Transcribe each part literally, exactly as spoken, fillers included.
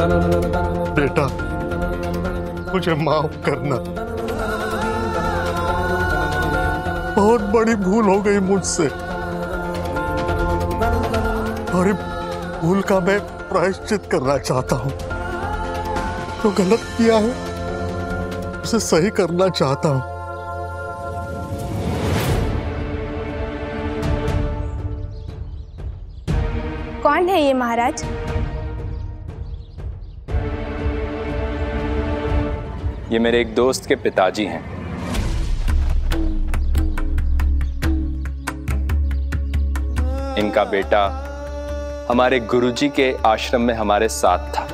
बेटा, मुझे माफ करना, बहुत बड़ी भूल हो गई मुझसे और भूल का मैं प्रायश्चित करना चाहता हूं। जो गलत किया है उसे सही करना चाहता हूं। कौन है ये महाराज? ये मेरे एक दोस्त के पिताजी हैं। इनका बेटा हमारे गुरुजी के आश्रम में हमारे साथ था।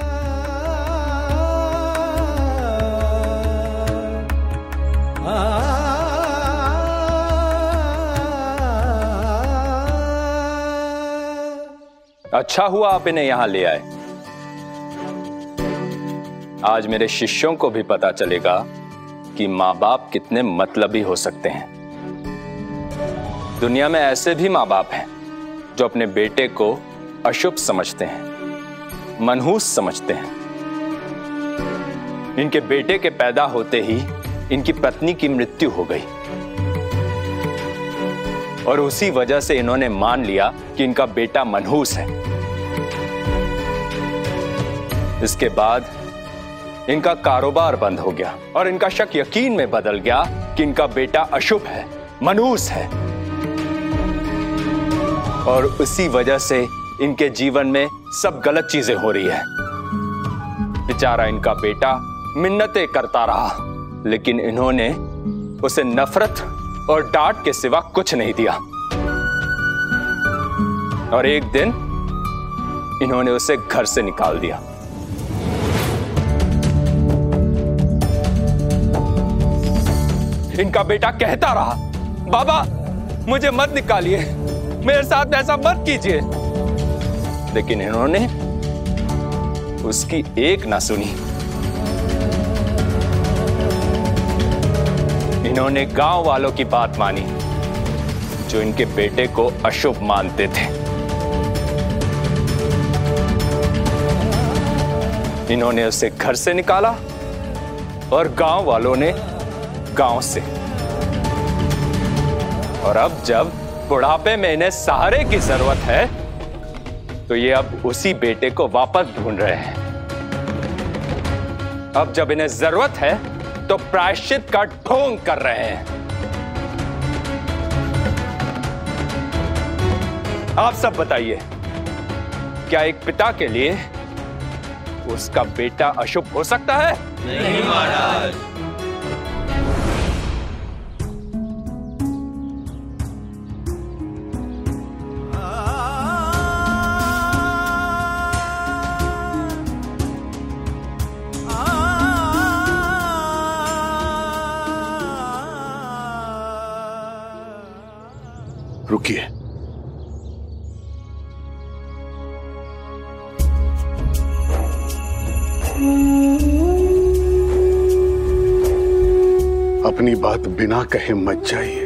अच्छा हुआ आप इन्हें यहां ले आए। आज मेरे शिष्यों को भी पता चलेगा कि माँ बाप कितने मतलबी हो सकते हैं। दुनिया में ऐसे भी माँ बाप हैं जो अपने बेटे को अशुभ समझते हैं, मनहूस समझते हैं। इनके बेटे के पैदा होते ही इनकी पत्नी की मृत्यु हो गई और उसी वजह से इन्होंने मान लिया कि इनका बेटा मनहूस है। इसके बाद इनका कारोबार बंद हो गया और इनका शक यकीन में बदल गया कि इनका बेटा अशुभ है, मनहूस है। और उसी वजह से इनके जीवन में सब गलत चीजें हो रही है। बेचारा इनका बेटा मिन्नतें करता रहा, लेकिन इन्होंने उसे नफरत और डांट के सिवा कुछ नहीं दिया। और एक दिन इन्होंने उसे घर से निकाल दिया। इनका बेटा कहता रहा, बाबा मुझे मत निकालिए, मेरे साथ ऐसा मत कीजिए, लेकिन इन्होंने उसकी एक ना सुनी। इन्होंने गांव वालों की बात मानी जो इनके बेटे को अशुभ मानते थे। इन्होंने उसे घर से निकाला और गांव वालों ने गांव से। और अब जब बुढ़ापे में इन्हें सहारे की जरूरत है तो ये अब उसी बेटे को वापस ढूंढ रहे हैं। अब जब इन्हें जरूरत है तो प्रायश्चित का ढोंग कर रहे हैं। आप सब बताइए, क्या एक पिता के लिए उसका बेटा अशुभ हो सकता है? नहीं महाराज। रुकिए, अपनी बात बिना कहे मत जाइए।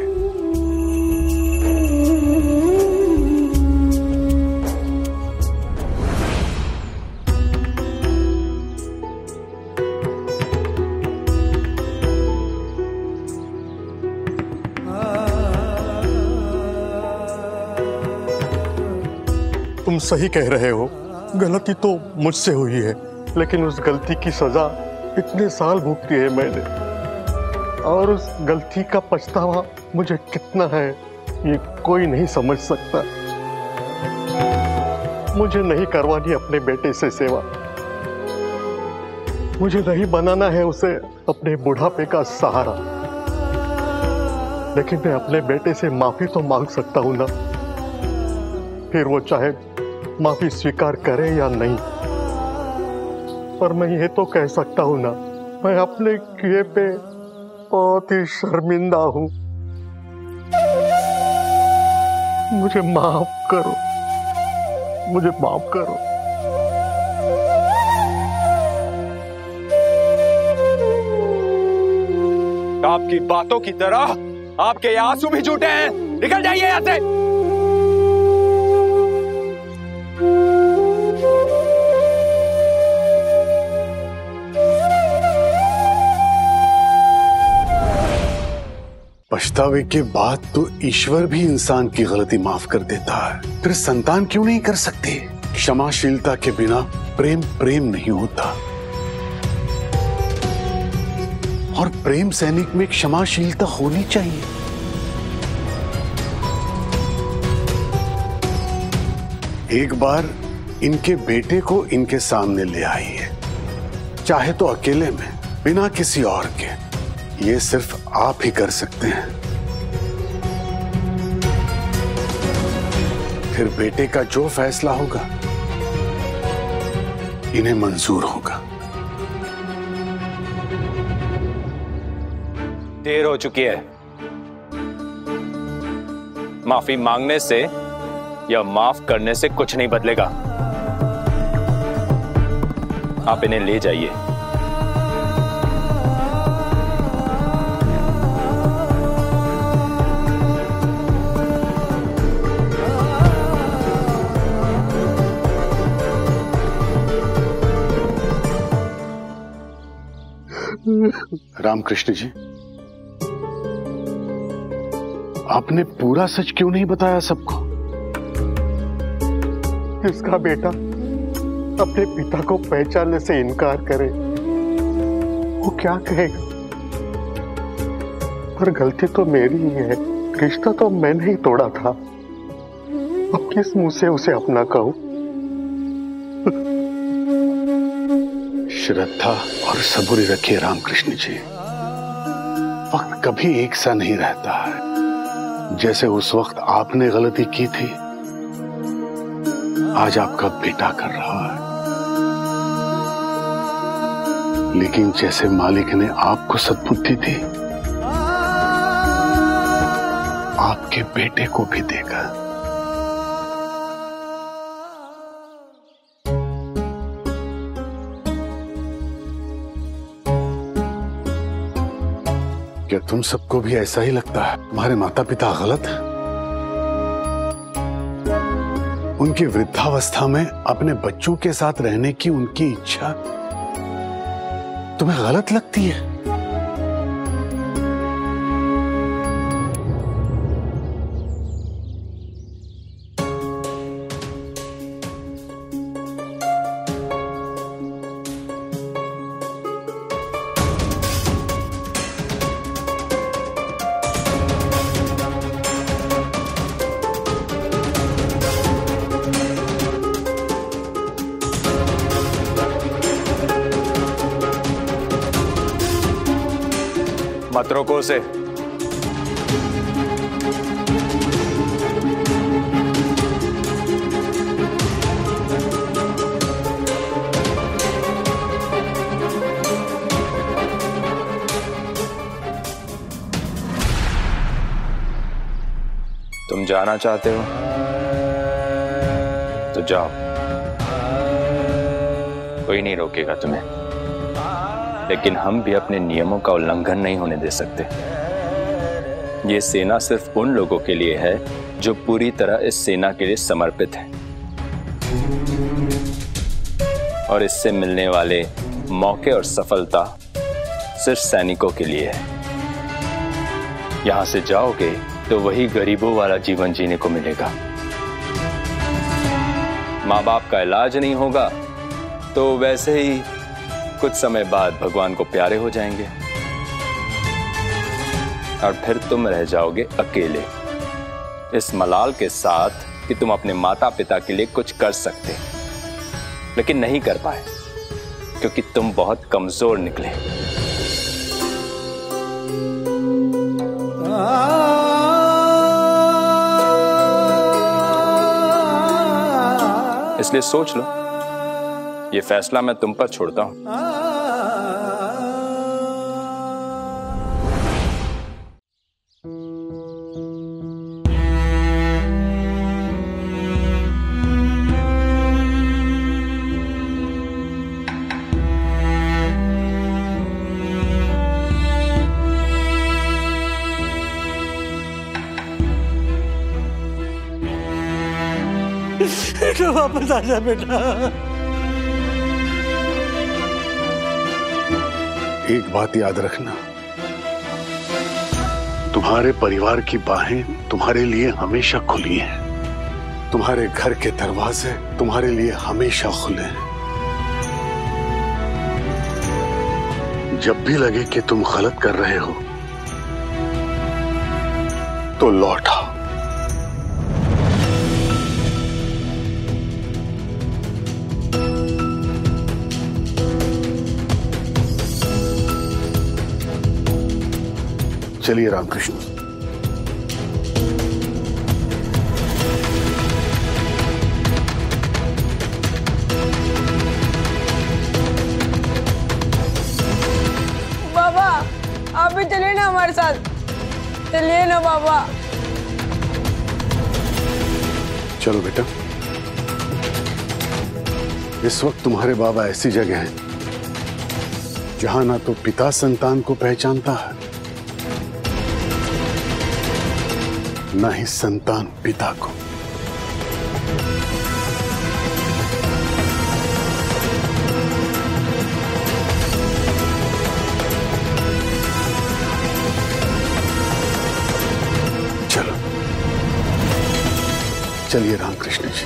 तुम सही कह रहे हो, गलती तो मुझसे हुई है, लेकिन उस गलती की सजा इतने साल भुगती है मैंने, और उस गलती का पछतावा मुझे कितना है ये कोई नहीं समझ सकता। मुझे नहीं करवानी अपने बेटे से सेवा, मुझे नहीं बनाना है उसे अपने बुढ़ापे का सहारा, लेकिन मैं अपने बेटे से माफी तो मांग सकता हूं ना, फिर वो चाहे माफी स्वीकार करे या नहीं। पर मैं ये तो कह सकता हूं ना, मैं अपने किए पे बहुत ही शर्मिंदा हूं। मुझे माफ करो, मुझे माफ करो। आपकी बातों की तरह आपके आंसू भी झूठे हैं। निकल जाइए यहां से। पछतावे के बाद तो ईश्वर भी इंसान की गलती माफ कर देता है, फिर संतान क्यों नहीं कर सकती? क्षमाशीलता के बिना प्रेम प्रेम नहीं होता, और प्रेम सैनिक में क्षमाशीलता होनी चाहिए। एक बार इनके बेटे को इनके सामने ले आइए, चाहे तो अकेले में, बिना किसी और के। ये सिर्फ आप ही कर सकते हैं। फिर बेटे का जो फैसला होगा इन्हें मंजूर होगा। देर हो चुकी है। माफी मांगने से या माफ करने से कुछ नहीं बदलेगा। आप इन्हें ले जाइए। रामकृष्ण जी, आपने पूरा सच क्यों नहीं बताया सबको? इसका बेटा अपने पिता को पहचानने से इनकार करे, वो क्या कहेगा? पर गलती तो मेरी ही है, रिश्ता तो मैंने ही तोड़ा था। अब किस मुंह से उसे अपना कहूं? श्रद्धा और सब्र रखिए रामकृष्ण जी। वक्त कभी एक सा नहीं रहता है। जैसे उस वक्त आपने गलती की थी, आज आपका बेटा कर रहा है। लेकिन जैसे मालिक ने आपको सद्बुद्धि दी, आपके बेटे को भी देगा। क्या तुम सबको भी ऐसा ही लगता है? तुम्हारे माता पिता गलत हैं? उनकी वृद्धावस्था में अपने बच्चों के साथ रहने की उनकी इच्छा तुम्हें गलत लगती है? मत रोको उसे। तुम जाना चाहते हो तो जाओ, कोई नहीं रोकेगा तुम्हें। लेकिन हम भी अपने नियमों का उल्लंघन नहीं होने दे सकते। ये सेना सिर्फ उन लोगों के लिए है जो पूरी तरह इस सेना के लिए समर्पित हैं, और इससे मिलने वाले मौके और सफलता सिर्फ सैनिकों के लिए है। यहां से जाओगे तो वही गरीबों वाला जीवन जीने को मिलेगा। माँ बाप का इलाज नहीं होगा तो वैसे ही कुछ समय बाद भगवान को प्यारे हो जाएंगे, और फिर तुम रह जाओगे अकेले, इस मलाल के साथ कि तुम अपने माता पिता के लिए कुछ कर सकते, लेकिन नहीं कर पाए क्योंकि तुम बहुत कमजोर निकले। इसलिए सोच लो, ये फैसला मैं तुम पर छोड़ता हूं। बेटा वापस आ जा बेटा। एक बात याद रखना, तुम्हारे परिवार की बाहें तुम्हारे लिए हमेशा खुली हैं। तुम्हारे घर के दरवाजे तुम्हारे लिए हमेशा खुले हैं। जब भी लगे कि तुम गलत कर रहे हो तो लौट आओ। चलिए रामकृष्ण। बाबा आप भी चलिए ना हमारे साथ, चलिए ना बाबा। चलो बेटा, इस वक्त तुम्हारे बाबा ऐसी जगह हैं जहां ना तो पिता संतान को पहचानता है, ना ही संतान पिता को। चलो चलिए रामकृष्ण जी।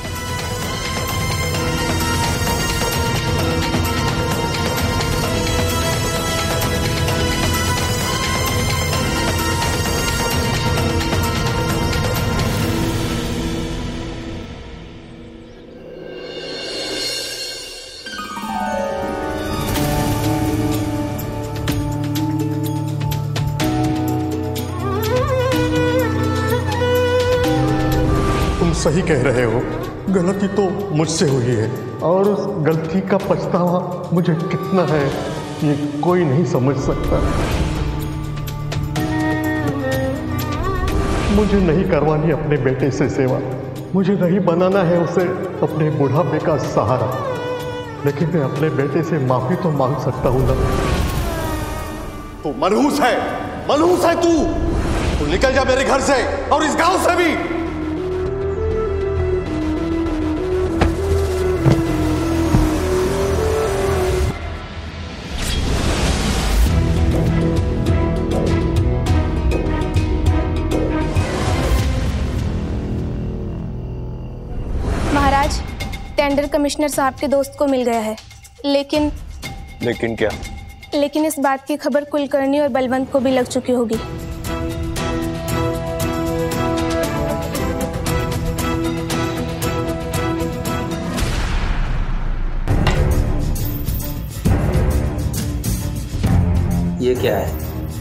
सही कह रहे हो, गलती तो मुझसे हुई है और उस गलती का पछतावा मुझे कितना है ये कोई नहीं समझ सकता। मुझे नहीं करवानी अपने बेटे से सेवा, मुझे नहीं बनाना है उसे अपने बुढ़ापे का सहारा, लेकिन मैं अपने बेटे से माफी तो मांग सकता हूं ना। तू मनहूस है, मनहूस है तू। तू निकल जा मेरे घर से और इस गांव से भी। टेंडर कमिश्नर साहब के दोस्त को मिल गया है, लेकिन लेकिन क्या? लेकिन इस बात की खबर कुलकर्णी और बलवंत को भी लग चुकी होगी। ये क्या है?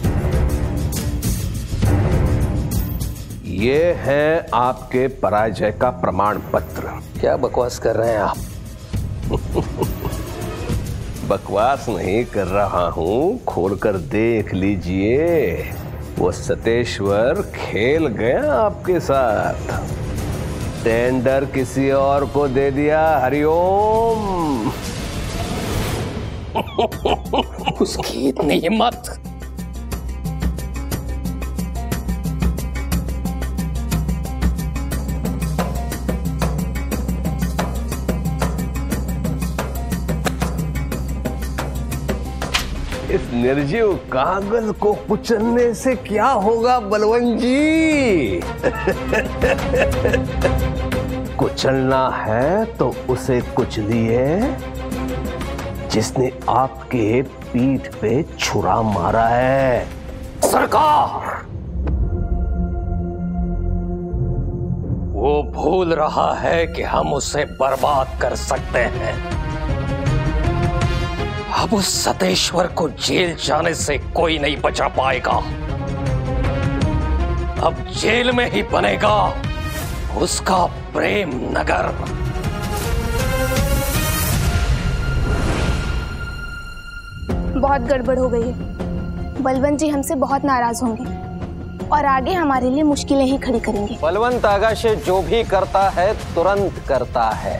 ये है आपके पराजय का प्रमाण पत्र। क्या बकवास कर रहे हैं आप? बकवास नहीं कर रहा हूं, खोलकर देख लीजिए। वो सतेश्वर खेल गया आपके साथ, टेंडर किसी और को दे दिया। हरिओम। उसकी इतनी हिम्मत! इस निर्जीव कागज को कुचलने से क्या होगा बलवंत जी? कुचलना है तो उसे कुचलिए जिसने आपके पीठ पे छुरा मारा है। सरकार, वो भूल रहा है कि हम उसे बर्बाद कर सकते हैं। अब उस सतेश्वर को जेल जाने से कोई नहीं बचा पाएगा। अब जेल में ही बनेगा उसका प्रेम नगर। बहुत गड़बड़ हो गई है। बलवंत जी हमसे बहुत नाराज होंगे और आगे हमारे लिए मुश्किलें ही खड़ी करेंगे। बलवंत आगा से जो भी करता है तुरंत करता है।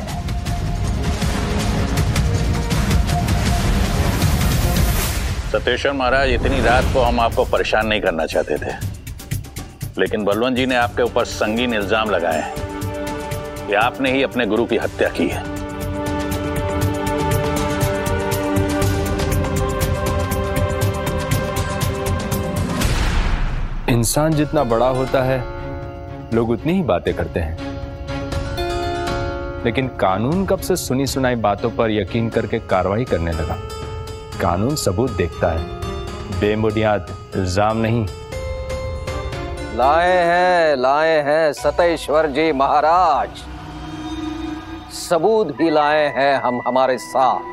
सतेश्वर महाराज, इतनी रात को हम आपको परेशान नहीं करना चाहते थे, लेकिन बलवंत जी ने आपके ऊपर संगीन इल्जाम लगाए हैं कि आपने ही अपने गुरु की हत्या की है। इंसान जितना बड़ा होता है लोग उतनी ही बातें करते हैं, लेकिन कानून कब से सुनी सुनाई बातों पर यकीन करके कार्रवाई करने लगा। कानून सबूत देखता है, बेबुनियाद इल्जाम नहीं। लाए हैं लाए हैं सतेश्वर जी महाराज, सबूत भी लाए हैं हम हमारे साथ।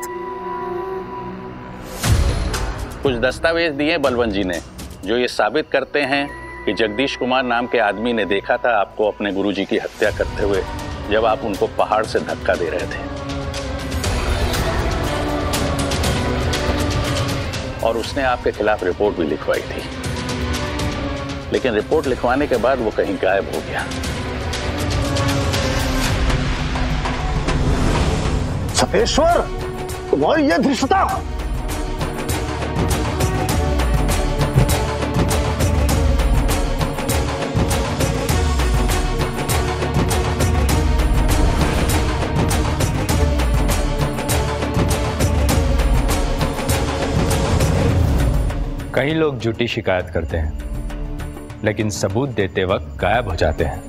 कुछ दस्तावेज दिए बलवंत जी ने जो ये साबित करते हैं कि जगदीश कुमार नाम के आदमी ने देखा था आपको अपने गुरुजी की हत्या करते हुए जब आप उनको पहाड़ से धक्का दे रहे थे, और उसने आपके खिलाफ रिपोर्ट भी लिखवाई थी, लेकिन रिपोर्ट लिखवाने के बाद वो कहीं गायब हो गया। सतेश्वर, तुम्हारी यह धृष्टता! कई लोग झूठी शिकायत करते हैं, लेकिन सबूत देते वक्त गायब हो जाते हैं।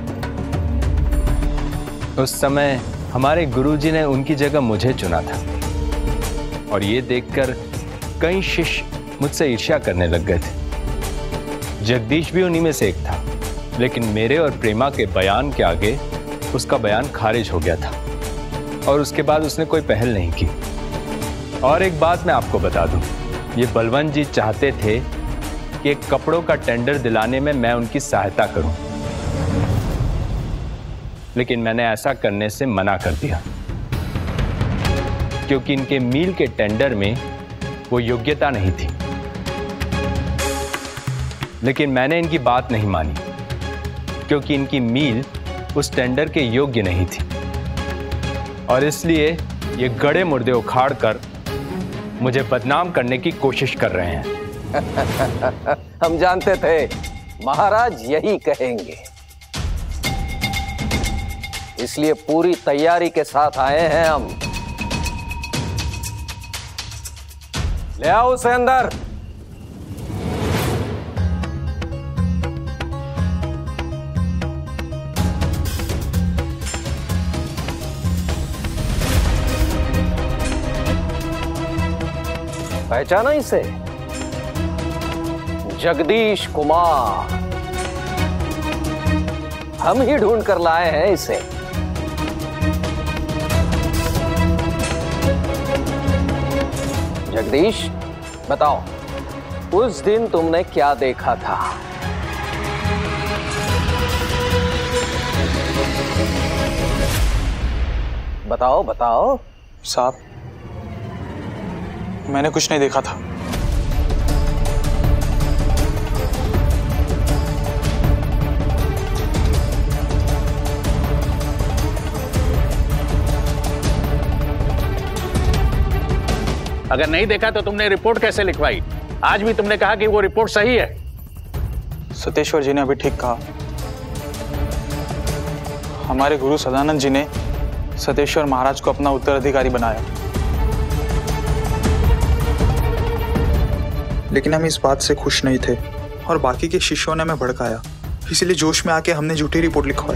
उस समय हमारे गुरुजी ने उनकी जगह मुझे चुना था, और ये देखकर कई शिष्य मुझसे ईर्ष्या करने लग गए थे। जगदीश भी उन्हीं में से एक था, लेकिन मेरे और प्रेमा के बयान के आगे उसका बयान खारिज हो गया था, और उसके बाद उसने कोई पहल नहीं की। और एक बात मैं आपको बता दूं, ये बलवंत जी चाहते थे कि एक कपड़ों का टेंडर दिलाने में मैं उनकी सहायता करूं, लेकिन मैंने ऐसा करने से मना कर दिया, क्योंकि इनके मील के टेंडर में वो योग्यता नहीं थी। लेकिन मैंने इनकी बात नहीं मानी, क्योंकि इनकी मील उस टेंडर के योग्य नहीं थी, और इसलिए ये गड़े मुर्दे उखाड़ कर मुझे बदनाम करने की कोशिश कर रहे हैं। हम जानते थे महाराज यही कहेंगे, इसलिए पूरी तैयारी के साथ आए हैं हम। ले आओ उसे अंदर। पहचाना इसे? जगदीश कुमार। हम ही ढूंढ कर लाए हैं इसे। जगदीश, बताओ उस दिन तुमने क्या देखा था? बताओ बताओ। साहब, मैंने कुछ नहीं देखा था। अगर नहीं देखा तो तुमने रिपोर्ट कैसे लिखवाई? आज भी तुमने कहा कि वो रिपोर्ट सही है। सतेश्वर जी ने अभी ठीक कहा। हमारे गुरु सदानंद जी ने सतेश्वर महाराज को अपना उत्तराधिकारी बनाया, लेकिन हम इस बात से खुश नहीं थे और बाकी के शिष्यों ने हमें भड़काया, इसलिए जोश में आके हमने झूठी रिपोर्ट लिखवाई।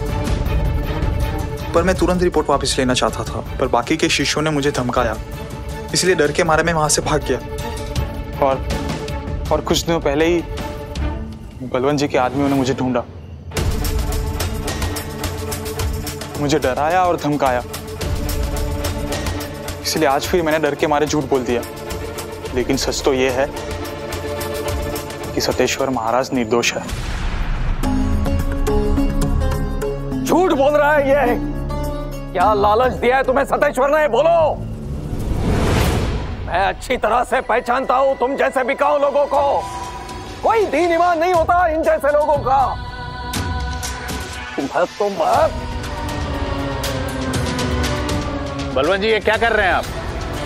पर मैं तुरंत रिपोर्ट वापस लेना चाहता था, पर बाकी के शिष्यों ने मुझे धमकाया, इसलिए डर के मारे मैं वहां से भाग गया। और और कुछ दिनों पहले ही बलवंत जी के आदमियों ने मुझे ढूंढा, मुझे डराया और धमकाया, इसलिए आज फिर मैंने डर के मारे झूठ बोल दिया। लेकिन सच तो यह है कि सतेश्वर महाराज निर्दोष है। झूठ बोल रहा है ये? क्या लालच दिया है तुम्हें सतेश्वर ने? बोलो। मैं अच्छी तरह से पहचानता हूं तुम जैसे बिकाऊ लोगों को। कोई दीन ईमान नहीं होता इन जैसे लोगों का। तुम तुम बलवंत जी, ये क्या कर रहे हैं आप?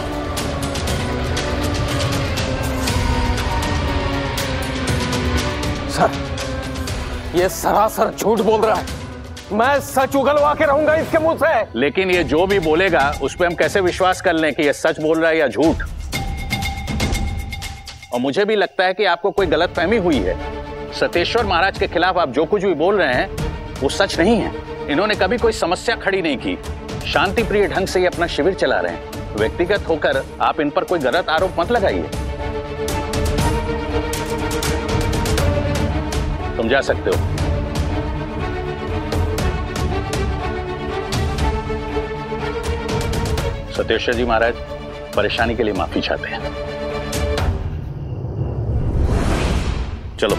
सर, ये सरासर झूठ बोल रहा है। मैं सच उगलवा के रहूंगा इसके मुंह से। लेकिन ये जो भी बोलेगा उस पर हम कैसे विश्वास कर लें कि ये सच बोल रहा है या झूठ? और मुझे भी लगता है कि आपको कोई गलतफहमी हुई है। सतेश्वर महाराज के खिलाफ आप जो कुछ भी बोल रहे हैं वो सच नहीं है। इन्होंने कभी कोई समस्या खड़ी नहीं की, शांति प्रिय ढंग से ये अपना शिविर चला रहे हैं। व्यक्तिगत होकर आप इन पर कोई गलत आरोप मत लगाइए। तुम जा सकते हो। सतेश्वर जी महाराज परेशानी के लिए माफी चाहते हैं। चलो।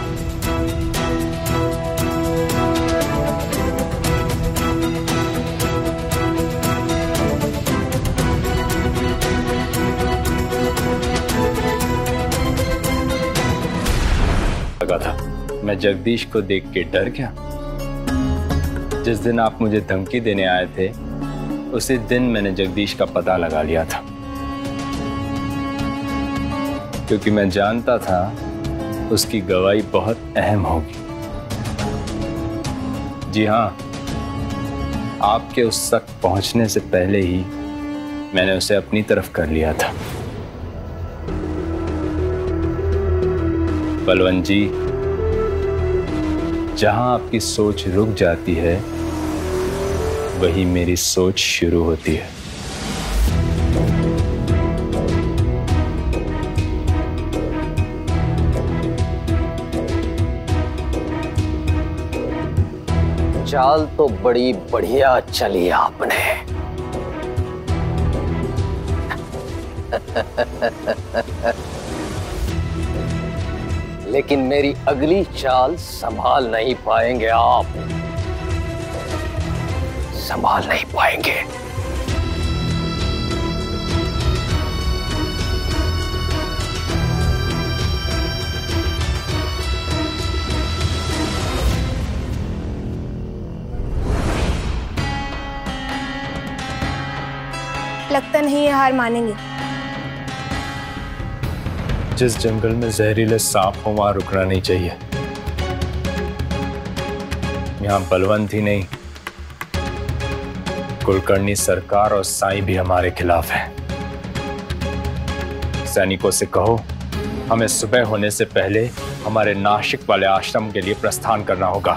लगा था मैं जगदीश को देख के डर गया। जिस दिन आप मुझे धमकी देने आए थे उसी दिन मैंने जगदीश का पता लगा लिया था, क्योंकि मैं जानता था उसकी गवाही बहुत अहम होगी। जी हाँ, आपके उस तक पहुंचने से पहले ही मैंने उसे अपनी तरफ कर लिया था। बलवंत जी, जहां आपकी सोच रुक जाती है वही मेरी सोच शुरू होती है। चाल तो बड़ी बढ़िया चली आपने। लेकिन मेरी अगली चाल संभाल नहीं पाएंगे आप, संभाल नहीं पाएंगे। लगता नहीं ये हार मानेंगे। जिस जंगल में जहरीले सांप हो वहां रुकना नहीं चाहिए। यहां बलवंत ही नहीं, कुलकर्णी सरकार और साईं भी हमारे खिलाफ है। सैनिकों से कहो हमें सुबह होने से पहले हमारे नासिक वाले आश्रम के लिए प्रस्थान करना होगा।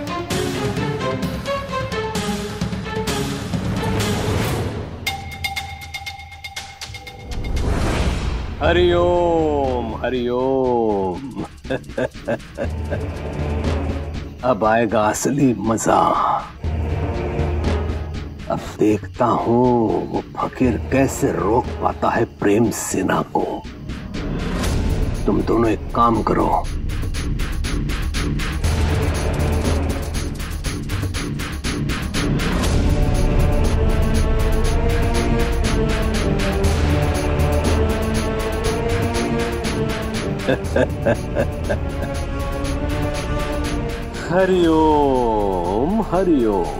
हरिओम हरिओम। अब आएगा असली मजा। अब देखता हूं वो फकीर कैसे रोक पाता है प्रेम सेना को। तुम दोनों एक काम करो, हरिओम हरिओम।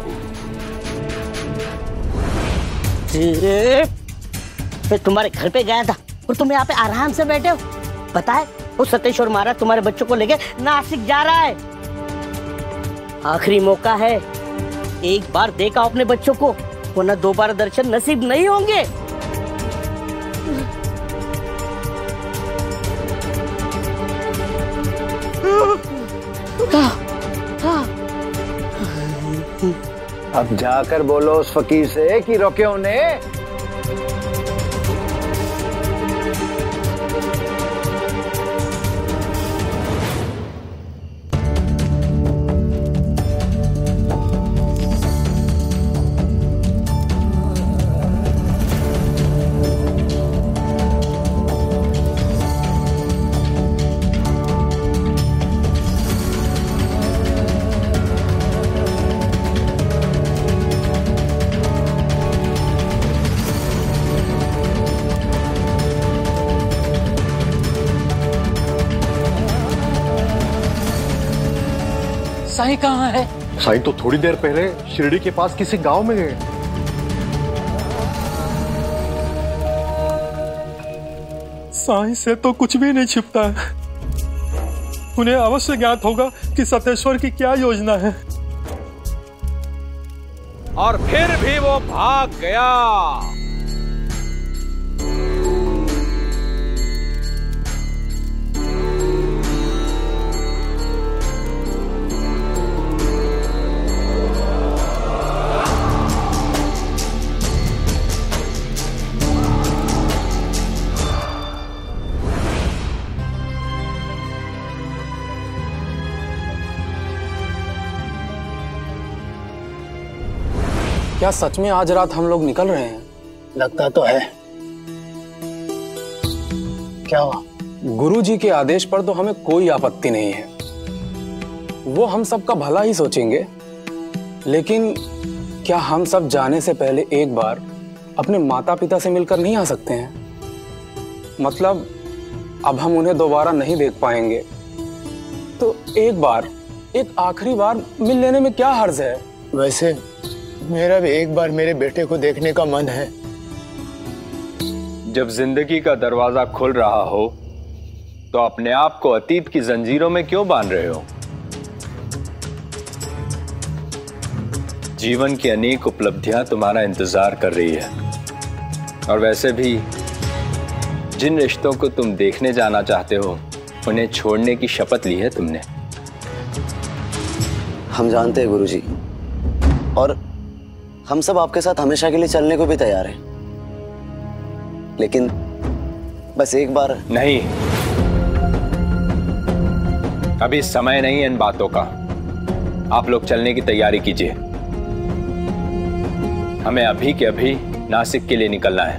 मैं तुम्हारे घर पे गया था और तुम यहाँ पे आराम से बैठे हो। पता है वो सतेश्वर महाराज तुम्हारे बच्चों को लेके नासिक जा रहा है। आखिरी मौका है, एक बार देखा अपने बच्चों को, वरना दोबारा दर्शन नसीब नहीं होंगे। अब जाकर बोलो उस फकीर से कि रोके उन्हें। साईं कहाँ है? साईं तो थोड़ी देर पहले शिरडी के पास किसी गांव में गए। साईं से तो कुछ भी नहीं छिपता है। उन्हें अवश्य ज्ञात होगा कि सतेश्वर की क्या योजना है। और फिर भी वो भाग गया। क्या सच में आज रात हम लोग निकल रहे हैं? लगता तो है। क्या हुआ? गुरुजी के आदेश पर तो हमें कोई आपत्ति नहीं है, वो हम सबका भला ही सोचेंगे। लेकिन क्या हम सब जाने से पहले एक बार अपने माता पिता से मिलकर नहीं आ सकते हैं? मतलब अब हम उन्हें दोबारा नहीं देख पाएंगे, तो एक बार, एक आखिरी बार मिल लेने में क्या हर्ज है? वैसे मेरा भी एक बार मेरे बेटे को देखने का मन है। जब जिंदगी का दरवाजा खुल रहा हो तो अपने आप को अतीत की जंजीरों में क्यों बांध रहे हो? जीवन की अनेक उपलब्धियां तुम्हारा इंतजार कर रही है, और वैसे भी जिन रिश्तों को तुम देखने जाना चाहते हो उन्हें छोड़ने की शपथ ली है तुमने। हम जानते हैं गुरुजी, और हम सब आपके साथ हमेशा के लिए चलने को भी तैयार हैं, लेकिन बस एक बार। नहीं, अभी समय नहीं है इन बातों का। आप लोग चलने की तैयारी कीजिए, हमें अभी के अभी नासिक के लिए निकलना है।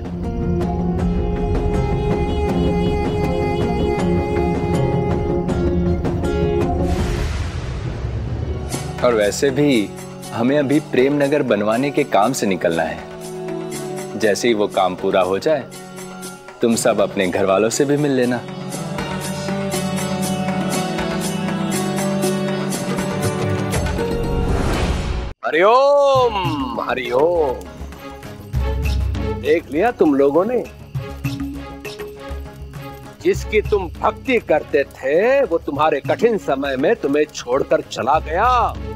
और वैसे भी हमें अभी प्रेम नगर बनवाने के काम से निकलना है। जैसे ही वो काम पूरा हो जाए तुम सब अपने घर वालों से भी मिल लेना। हरिओम हरिओम। देख लिया तुम लोगों ने, जिसकी तुम भक्ति करते थे वो तुम्हारे कठिन समय में तुम्हें छोड़कर चला गया।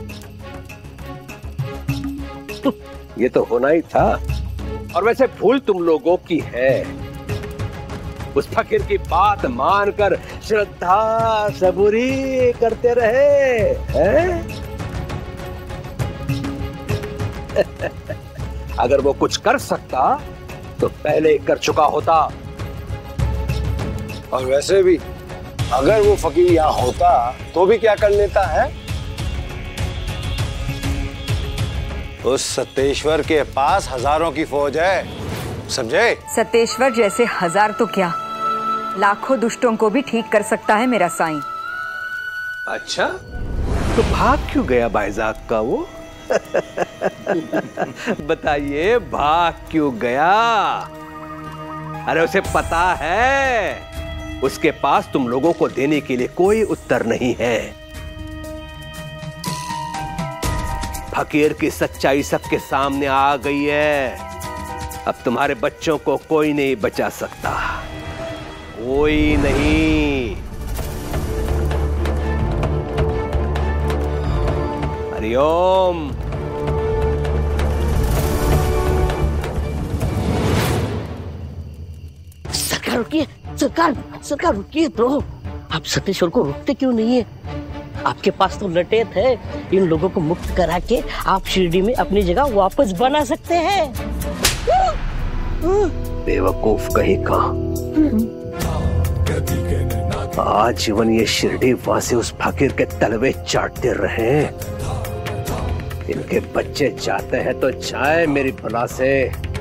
ये तो होना ही था। और वैसे भूल तुम लोगों की है, उस फकीर की बात मानकर श्रद्धा सबूरी करते रहे हैं? अगर वो कुछ कर सकता तो पहले कर चुका होता। और वैसे भी अगर वो फकीर यहाँ होता तो भी क्या कर लेता है? उस सतेश्वर के पास हजारों की फौज है, समझे? सतेश्वर जैसे हजार तो क्या, लाखों दुष्टों को भी ठीक कर सकता है मेरा साईं। अच्छा, तो भाग क्यों गया भाईजाक का वो? बताइए, भाग क्यों गया? अरे उसे पता है उसके पास तुम लोगों को देने के लिए कोई उत्तर नहीं है। फकीर की सच्चाई सबके सामने आ गई है। अब तुम्हारे बच्चों को कोई नहीं बचा सकता, कोई नहीं। हरिओम। सरकार रुकिए, सरकार सरकार रुकिए तो। आप सतेश्वर को रोकते क्यों नहीं है? आपके पास तो लटेत है, इन लोगों को मुक्त करा के आप शिरडी में अपनी जगह वापस बना सकते हैं। बेवकूफ कहीं का। आजीवन ये शिरडी वासी उस फकीर के तलवे चाटते रहे। इनके बच्चे चाहते हैं तो जाए मेरी भला से।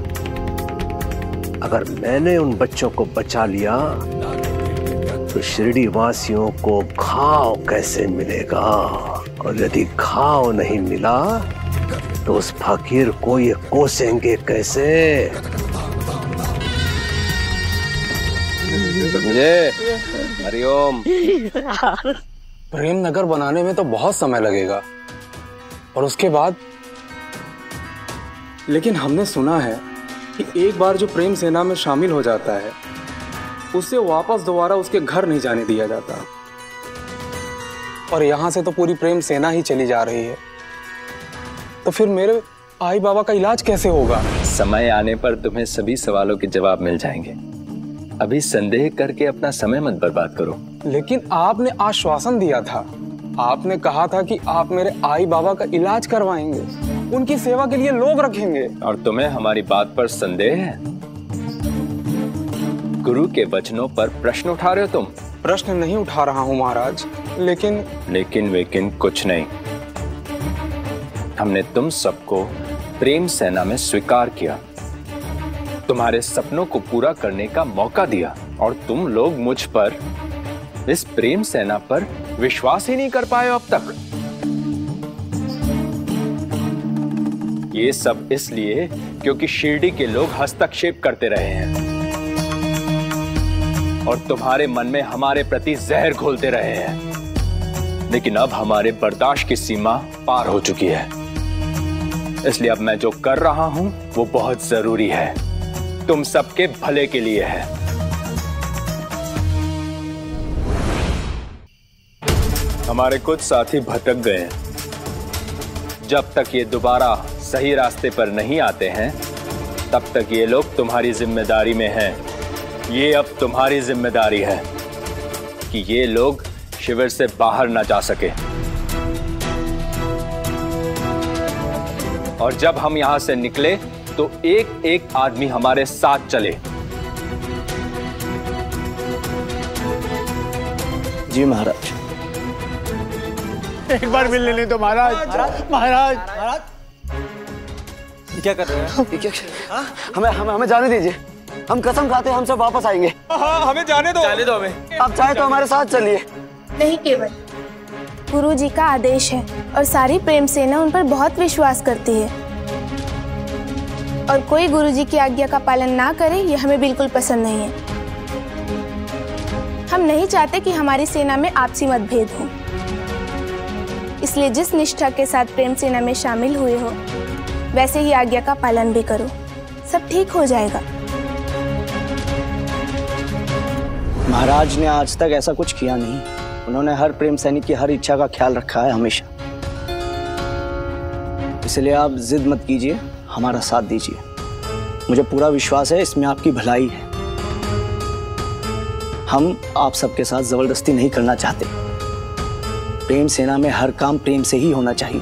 अगर मैंने उन बच्चों को बचा लिया तो शिरडी वासियों को घाव कैसे मिलेगा? और यदि घाव नहीं मिला तो उस फकीर को ये कोसेंगे कैसे? समझे? हरिओम। प्रेम नगर बनाने में तो बहुत समय लगेगा, और उसके बाद? लेकिन हमने सुना है कि एक बार जो प्रेम सेना में शामिल हो जाता है उसे वापस दोबारा उसके घर नहीं जाने दिया जाता। और यहाँ से तो पूरी प्रेम सेना ही चली जा रही है, तो फिर मेरे आई बाबा का इलाज कैसे होगा? समय आने पर तुम्हें सभी सवालों के जवाब मिल जाएंगे। अभी संदेह करके अपना समय मत बर्बाद करो। लेकिन आपने आश्वासन दिया था, आपने कहा था कि आप मेरे आई बाबा का इलाज करवाएंगे, उनकी सेवा के लिए लोग रखेंगे। और तुम्हें हमारी बात पर संदेह है? गुरु के वचनों पर प्रश्न उठा रहे हो तुम? प्रश्न नहीं उठा रहा हूँ महाराज, लेकिन लेकिन वेकिन कुछ नहीं। हमने तुम सबको प्रेम सेना में स्वीकार किया, तुम्हारे सपनों को पूरा करने का मौका दिया, और तुम लोग मुझ पर, इस प्रेम सेना पर विश्वास ही नहीं कर पाए अब तक। ये सब इसलिए क्योंकि शिरडी के लोग हस्तक्षेप करते रहे हैं और तुम्हारे मन में हमारे प्रति जहर घोलते रहे हैं। लेकिन अब हमारे बर्दाश्त की सीमा पार हो चुकी है, इसलिए अब मैं जो कर रहा हूं वो बहुत जरूरी है, तुम सबके भले के लिए है। हमारे कुछ साथी भटक गए हैं, जब तक ये दोबारा सही रास्ते पर नहीं आते हैं तब तक ये लोग तुम्हारी जिम्मेदारी में हैं। ये अब तुम्हारी जिम्मेदारी है कि ये लोग शिविर से बाहर ना जा सके, और जब हम यहां से निकले तो एक एक आदमी हमारे साथ चले। जी महाराज। एक बार मिल लेने तो महाराज। महाराज महाराज क्या कर रहे हैं? क्या हमें हमें हमें जाने दीजिए, हम कसम खाते हैं हम सब वापस आएंगे। हाँ, हमें जाने दो। जाने दो हमें। आप चाहे तो हमारे साथ चलिए। नहीं केवल, गुरु जी का आदेश है और सारी प्रेम सेना उन पर बहुत विश्वास करती है, और कोई गुरु जी की आज्ञा का पालन ना करे ये हमें बिल्कुल पसंद नहीं है। हम नहीं चाहते कि हमारी सेना में आपसी मतभेद हो, इसलिए जिस निष्ठा के साथ प्रेम सेना में शामिल हुए हो वैसे ही आज्ञा का पालन भी करो, सब ठीक हो जाएगा। महाराज ने आज तक ऐसा कुछ किया नहीं, उन्होंने हर प्रेम सैनिक की हर इच्छा का ख्याल रखा है हमेशा। इसलिए आप जिद मत कीजिए, हमारा साथ दीजिए। मुझे पूरा विश्वास है इसमें आपकी भलाई है। हम आप सबके साथ जबरदस्ती नहीं करना चाहते। प्रेम सेना में हर काम प्रेम से ही होना चाहिए।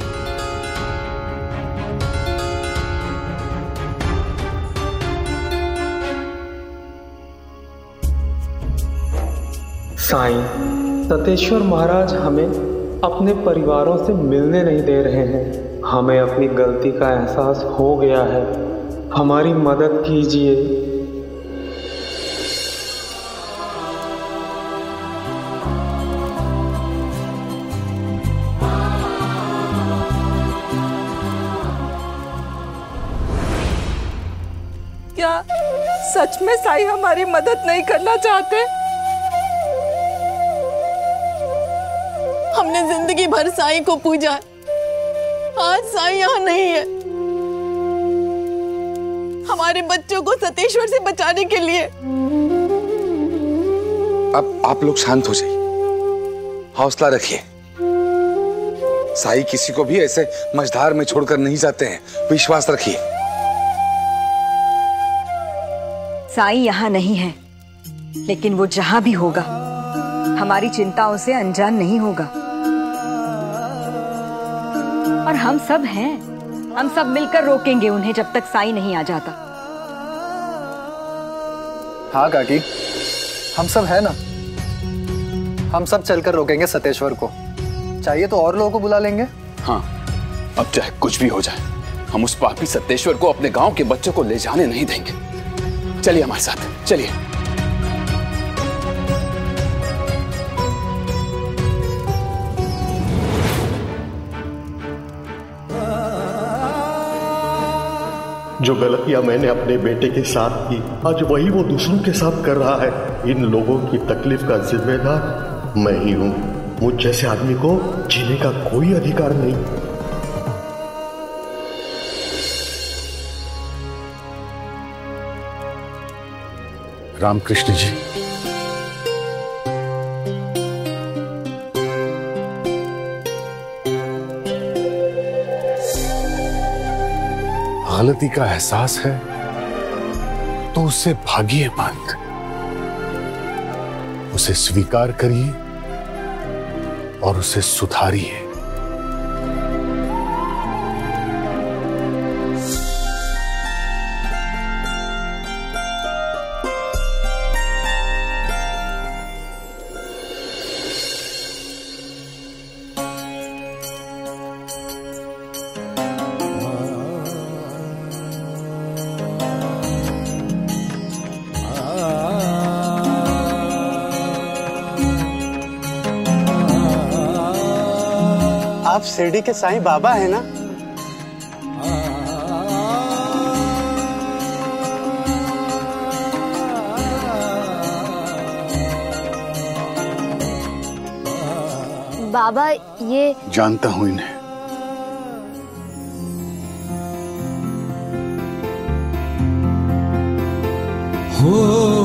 साईं, सतेश्वर महाराज हमें अपने परिवारों से मिलने नहीं दे रहे हैं। हमें अपनी गलती का एहसास हो गया है, हमारी मदद कीजिए। क्या सच में साई हमारी मदद नहीं करना चाहते? हमने जिंदगी भर साई को पूजा, आज साई यहाँ नहीं है। हमारे बच्चों को सतेश्वर से बचाने के लिए। अब आप लोग शांत हो जाइए, हौसला रखिए। साई किसी को भी ऐसे मझधार में छोड़कर नहीं जाते हैं, विश्वास रखिए। साई यहाँ नहीं है, लेकिन वो जहां भी होगा हमारी चिंताओं से अनजान नहीं होगा। और हम सब हैं, हम सब मिलकर रोकेंगे उन्हें जब तक साई नहीं आ जाता। हाँ काकी, हम सब है ना, हम सब चलकर रोकेंगे सतेश्वर को। चाहिए तो और लोगों को बुला लेंगे। हाँ, अब चाहे कुछ भी हो जाए, हम उस पापी सतेश्वर को अपने गांव के बच्चों को ले जाने नहीं देंगे। चलिए हमारे साथ, चलिए। जो गलतियां मैंने अपने बेटे के साथ की, आज वही वो दूसरों के साथ कर रहा है। इन लोगों की तकलीफ का जिम्मेदार मैं ही हूं। मुझ जैसे आदमी को जीने का कोई अधिकार नहीं। रामकृष्ण जी, गलती का एहसास है तो उससे भागिए मत, उसे स्वीकार करिए और उसे सुधारिए। आप शिरडी के साईं बाबा हैं ना? बाबा ये जानता हूं इन्हें। हो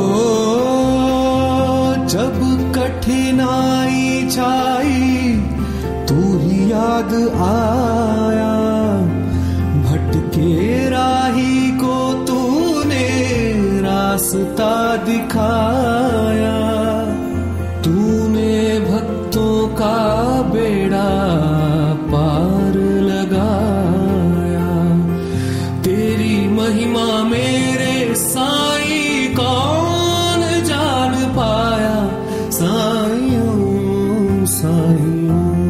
जब कठिनाई छाई तू ही याद आया, भटके राही को तूने रास्ता दिखाया, तूने भक्तों का बेड़ा पार लगाया, तेरी महिमा मेरे साईं कौन जान पाया, साईं साईं।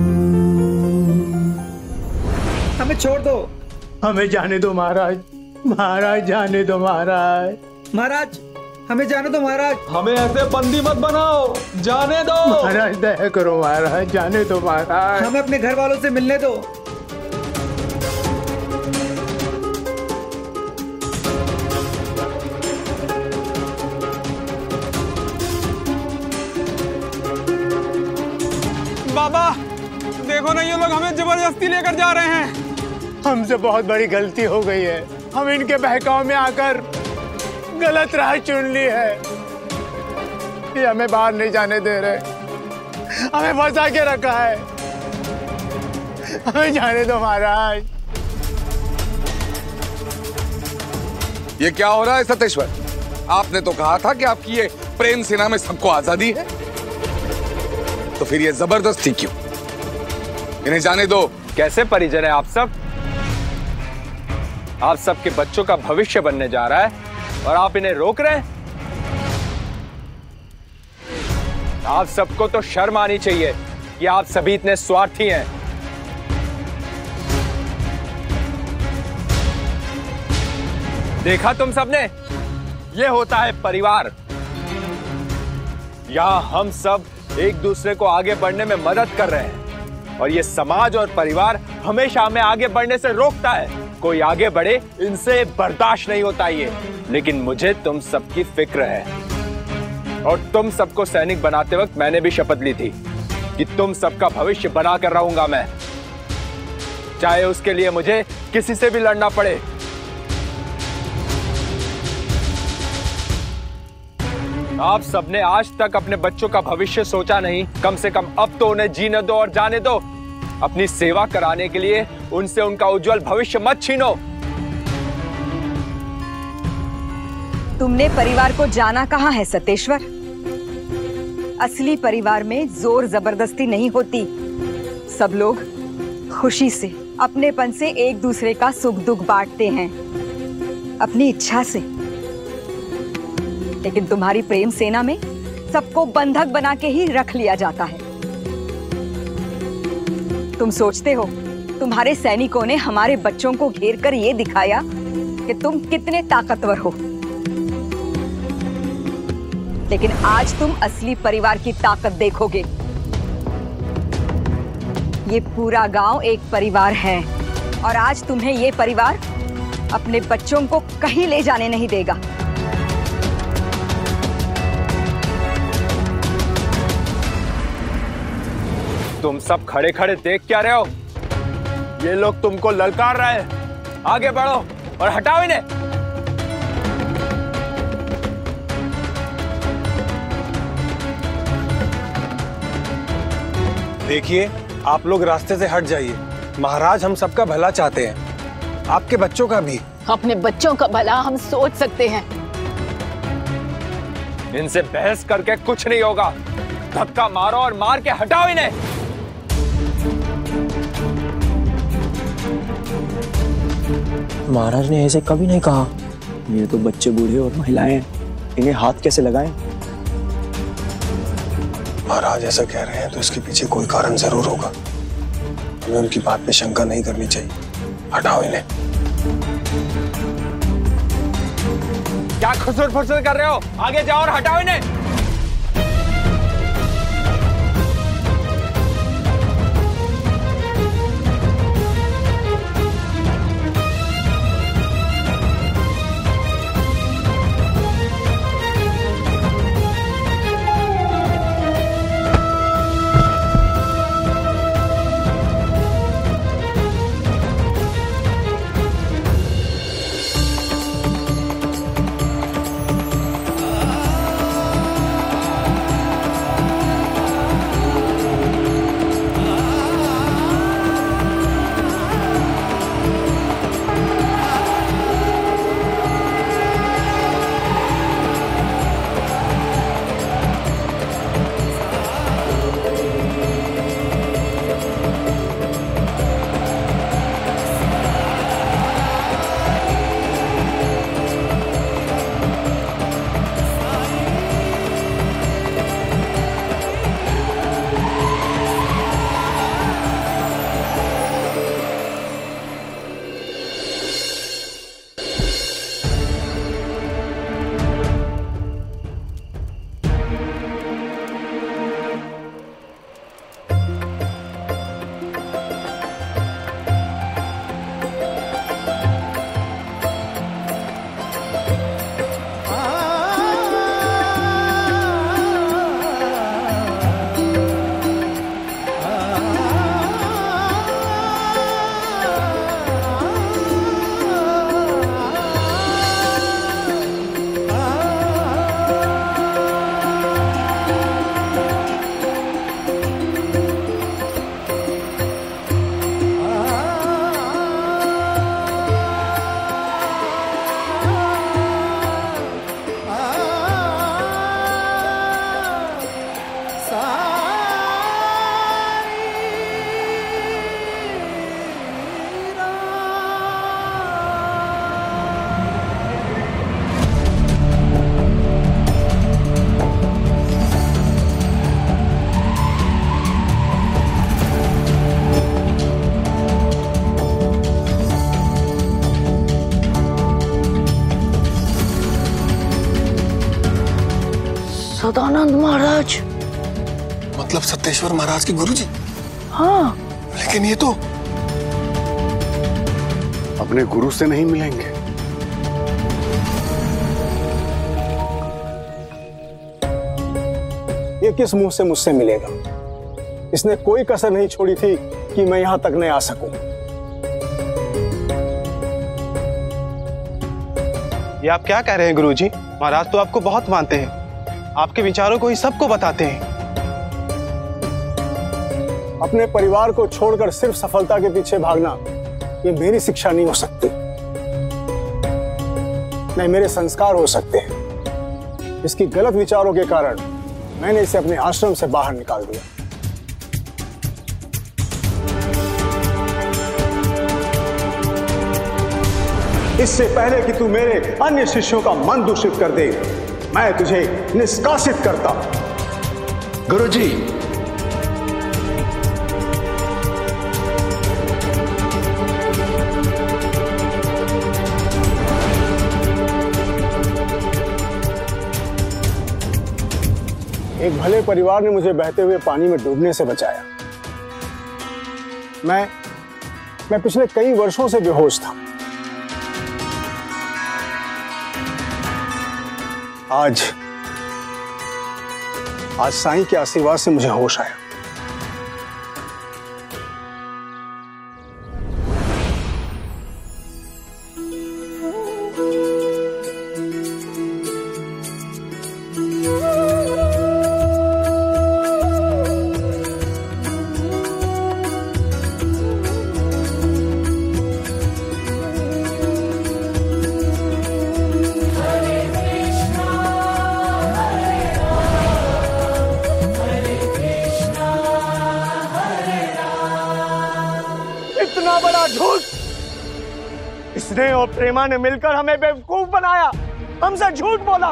हमें छोड़ दो, हमें जाने दो महाराज, महाराज जाने दो महाराज, महाराज हमें जाने दो महाराज, हमें ऐसे बंदी मत बनाओ, जाने दो महाराज, दया करो महाराज, जाने दो महाराज, हमें अपने घर वालों से मिलने दो। बाबा देखो ना, ये लोग हमें जबरदस्ती लेकर जा रहे हैं। हमसे बहुत बड़ी गलती हो गई है, हम इनके बहकाव में आकर गलत राह चुन ली है। ये हमें बाहर नहीं जाने दे रहे, हमें फंसा के रखा है, हमें जाने दो महाराज। ये क्या हो रहा है सतेश्वर? आपने तो कहा था कि आपकी ये प्रेम सेना में सबको आजादी है, तो फिर ये जबरदस्ती क्यों? इन्हें जाने दो। कैसे परिजन है आप सब? आप सबके बच्चों का भविष्य बनने जा रहा है और आप इन्हें रोक रहे हैं? आप सबको तो शर्म आनी चाहिए कि आप सभी इतने स्वार्थी हैं। देखा तुम सबने, ये होता है परिवार। यहां हम सब एक दूसरे को आगे बढ़ने में मदद कर रहे हैं और ये समाज और परिवार हमेशा हमें आगे बढ़ने से रोकता है। कोई आगे बढ़े, इनसे बर्दाश्त नहीं होता ये। लेकिन मुझे तुम सबकी फिक्र है और तुम सबको सैनिक बनाते वक्त मैंने भी शपथ ली थी कि तुम सबका भविष्य बना कर रहूंगा मैं, चाहे उसके लिए मुझे किसी से भी लड़ना पड़े। आप सबने आज तक अपने बच्चों का भविष्य सोचा नहीं, कम से कम अब तो उन्हें जीने दो और जाने दो। अपनी सेवा कराने के लिए उनसे उनका उज्जवल भविष्य मत छीनो। तुमने परिवार को जाना कहाँ है सतेश्वर? असली परिवार में जोर जबरदस्ती नहीं होती, सब लोग खुशी से, अपनेपन से एक दूसरे का सुख दुख बांटते हैं, अपनी इच्छा से। लेकिन तुम्हारी प्रेम सेना में सबको बंधक बना के ही रख लिया जाता है। तुम सोचते हो तुम्हारे सैनिकों ने हमारे बच्चों को घेर कर ये दिखाया कि तुम कितने ताकतवर हो, लेकिन आज तुम असली परिवार की ताकत देखोगे। ये पूरा गांव एक परिवार है और आज तुम्हें ये परिवार अपने बच्चों को कहीं ले जाने नहीं देगा। तुम सब खड़े खड़े देख क्या रहे हो? ये लोग तुमको ललकार रहे हैं। आगे बढ़ो और हटाओ इन्हें। देखिए, आप लोग रास्ते से हट जाइए। महाराज हम सबका भला चाहते हैं, आपके बच्चों का भी। अपने बच्चों का भला हम सोच सकते हैं। इनसे बहस करके कुछ नहीं होगा। धक्का मारो और मार के हटाओ इन्हें। महाराज ने ऐसे कभी नहीं कहा। ये तो बच्चे, बूढ़े और महिलाएं हैं, इन्हें हाथ कैसे लगाएं? महाराज ऐसा कह रहे हैं तो इसके पीछे कोई कारण जरूर होगा। हमें उनकी बात पे शंका नहीं करनी चाहिए। हटाओ इन्हें। क्या खुसुर फुसुर कर रहे हो? आगे जाओ और हटाओ इन्हें। सदानंद महाराज। मतलब सतेश्वर महाराज के गुरुजी? हाँ। लेकिन ये तो अपने गुरु से नहीं मिलेंगे। ये किस मुंह से मुझसे मिलेगा? इसने कोई कसर नहीं छोड़ी थी कि मैं यहां तक नहीं आ सकूं। ये आप क्या कह रहे हैं गुरुजी? महाराज तो आपको बहुत मानते हैं, आपके विचारों को ही सबको बताते हैं। अपने परिवार को छोड़कर सिर्फ सफलता के पीछे भागना ये मेरी शिक्षा नहीं हो सकती, नहीं मेरे संस्कार हो सकते हैं। इसकी गलत विचारों के कारण मैंने इसे अपने आश्रम से बाहर निकाल दिया। इससे पहले कि तू मेरे अन्य शिष्यों का मन दूषित कर दे, मैं तुझे निष्कासित करता। गुरुजी, एक भले परिवार ने मुझे बहते हुए पानी में डूबने से बचाया। मैं मैं पिछले कई वर्षों से बेहोश था। आज आज साईं के आशीर्वाद से मुझे होश आया। इसने और प्रेमा ने मिलकर हमें बेवकूफ बनाया, हमसे झूठ बोला।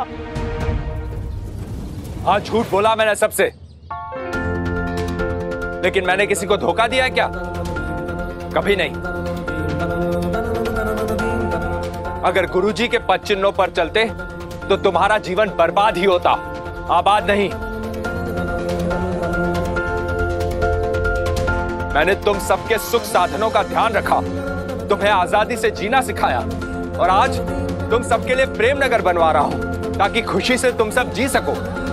हाँ, झूठ बोला मैंने सबसे, लेकिन मैंने किसी को धोखा दिया है क्या? कभी नहीं। अगर गुरुजी के पद चिन्हों पर चलते तो तुम्हारा जीवन बर्बाद ही होता, आबाद नहीं। मैंने तुम सबके सुख साधनों का ध्यान रखा, तुम्हें आजादी से जीना सिखाया, और आज तुम सबके लिए प्रेम नगर बनवा रहा हूं ताकि खुशी से तुम सब जी सको।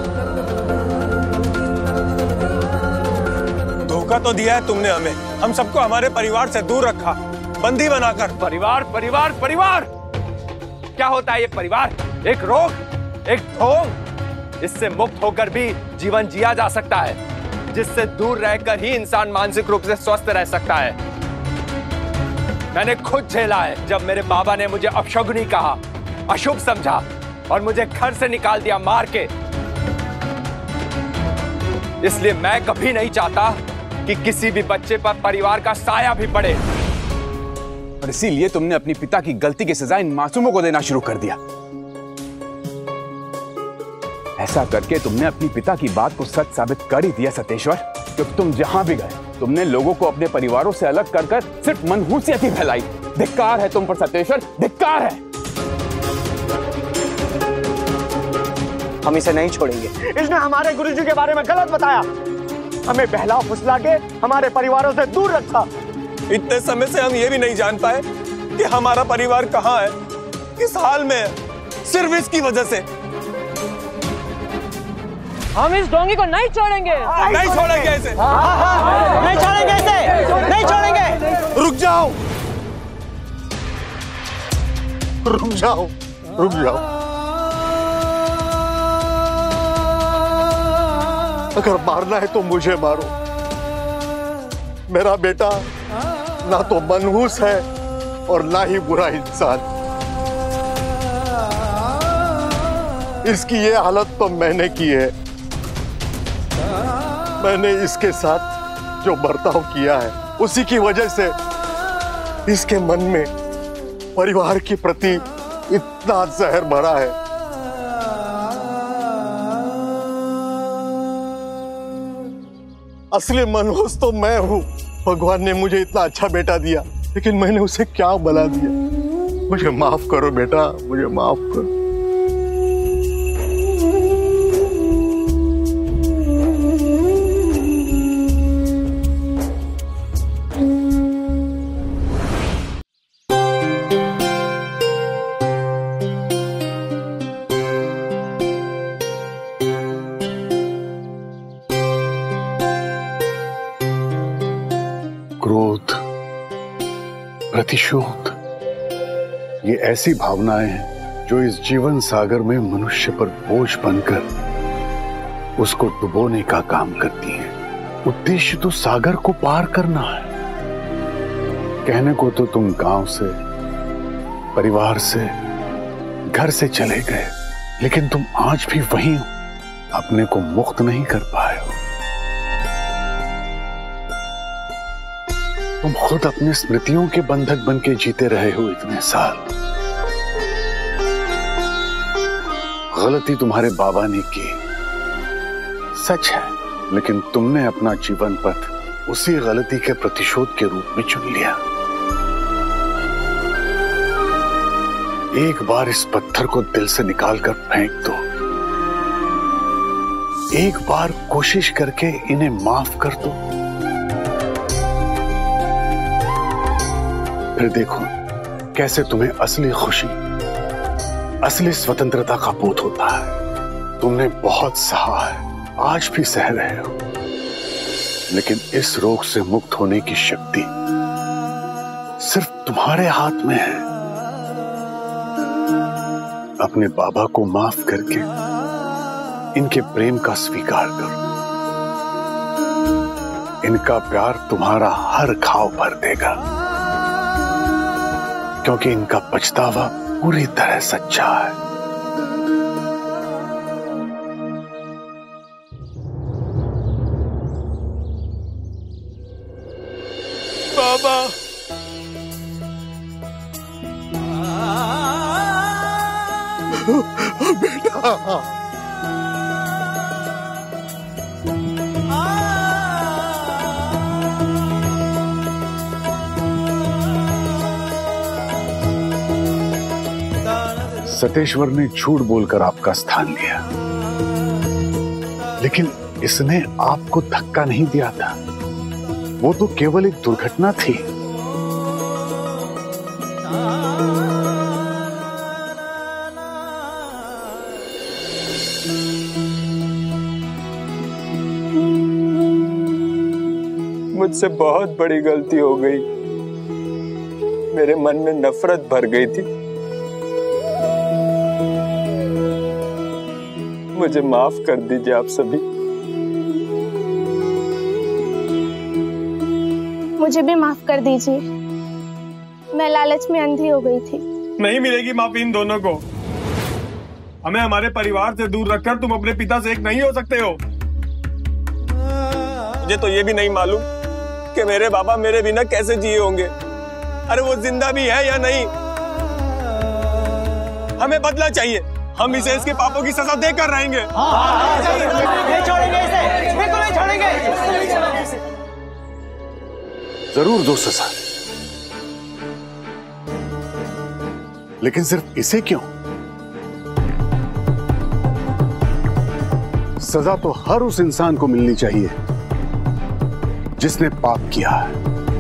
धोखा तो दिया है तुमने हमें, हम सबको हमारे परिवार से दूर रखा, बंदी बनाकर। परिवार परिवार परिवार क्या होता है ये परिवार? एक रोग, एक ढोंग। इससे मुक्त होकर भी जीवन जिया जा सकता है, जिससे दूर रहकर ही इंसान मानसिक रूप से स्वस्थ रह सकता है। मैंने खुद झेला है जब मेरे बाबा ने मुझे अपशगुनी कहा, अशुभ समझा और मुझे घर से निकाल दिया मार के। इसलिए मैं कभी नहीं चाहता कि किसी भी बच्चे पर परिवार का साया भी पड़े। और इसीलिए तुमने अपनी पिता की गलती की सजा इन मासूमों को देना शुरू कर दिया। ऐसा करके तुमने अपनी पिता की बात को सच साबित कर ही दिया सतेश्वर, क्योंकि तुम जहां भी गए तुमने लोगों को अपने परिवारों से अलग कर कर सिर्फ मनहूसियत ही फैलाई। धिक्कार है तुम पर सतेश्वर, धिक्कार है। हम इसे नहीं छोड़ेंगे। इसने हमारे गुरुजी के बारे में गलत बताया, हमें बहला फुसला के हमारे परिवारों से दूर रखा। इतने समय से हम ये भी नहीं जान पाए कि हमारा परिवार कहाँ है, किस हाल में है, सिर्फ इसकी वजह से। हम इस डोंगी को नहीं छोड़ेंगे। नहीं छोड़ेंगे इसे। नहीं छोड़ेंगे इसे, नहीं छोड़ेंगे। रुक जाओ, रुक जाओ, रुक जाओ। अगर मारना है तो मुझे मारो। मेरा बेटा ना तो मनहूस है और ना ही बुरा इंसान। इसकी ये हालत तो मैंने की है। मैंने इसके साथ जो बर्ताव किया है उसी की वजह से इसके मन में परिवार के प्रति इतना जहर भरा है। असली मनहूस तो मैं हूं। भगवान ने मुझे इतना अच्छा बेटा दिया, लेकिन मैंने उसे क्या बला दिया। मुझे माफ करो बेटा, मुझे माफ करो। प्रतिशोध, ये ऐसी भावनाएं हैं जो इस जीवन सागर में मनुष्य पर बोझ बनकर उसको डुबोने का काम करती हैं। उद्देश्य तो सागर को पार करना है। कहने को तो तुम गांव से, परिवार से, घर से चले गए, लेकिन तुम आज भी वहीं हो, अपने को मुक्त नहीं कर पाए हो। तुम खुद अपने स्मृतियों के बंधक बन के जीते रहे हो इतने साल। गलती तुम्हारे बाबा ने की, सच है, लेकिन तुमने अपना जीवन पथ उसी गलती के प्रतिशोध के रूप में चुन लिया। एक बार इस पत्थर को दिल से निकालकर फेंक दो, एक बार कोशिश करके इन्हें माफ कर दो, फिर देखो कैसे तुम्हें असली खुशी, असली स्वतंत्रता का बोध होता है। तुमने बहुत सहा है, आज भी सह रहे हो, लेकिन इस रोग से मुक्त होने की शक्ति सिर्फ तुम्हारे हाथ में है। अपने बाबा को माफ करके इनके प्रेम का स्वीकार करो। इनका प्यार तुम्हारा हर घाव भर देगा, क्योंकि इनका पछतावा पूरी तरह सच्चा है। बाबा, बेटा, सतेश्वर ने झूठ बोलकर आपका स्थान लिया, लेकिन इसने आपको धक्का नहीं दिया था। वो तो केवल एक दुर्घटना थी। मुझसे बहुत बड़ी गलती हो गई। मेरे मन में नफरत भर गई थी। मुझे माफ कर दीजिए आप सभी। मुझे भी माफ कर दीजिए, मैं लालच में अंधी हो गई थी। नहीं मिलेगी माफी इन दोनों को। हमें हमारे परिवार से दूर रखकर तुम अपने पिता से एक नहीं हो सकते हो। मुझे तो ये भी नहीं मालूम कि मेरे बाबा मेरे बिना कैसे जिए होंगे। अरे वो जिंदा भी है या नहीं? हमें बदला चाहिए। हम इसे इसके पापों की सजा देकर रहेंगे। नहीं छोड़ेंगे इसे, बिल्कुल नहीं छोड़ेंगे। जरूर दो सजा, लेकिन सिर्फ इसे क्यों? सजा तो हर उस इंसान को मिलनी चाहिए जिसने पाप किया है।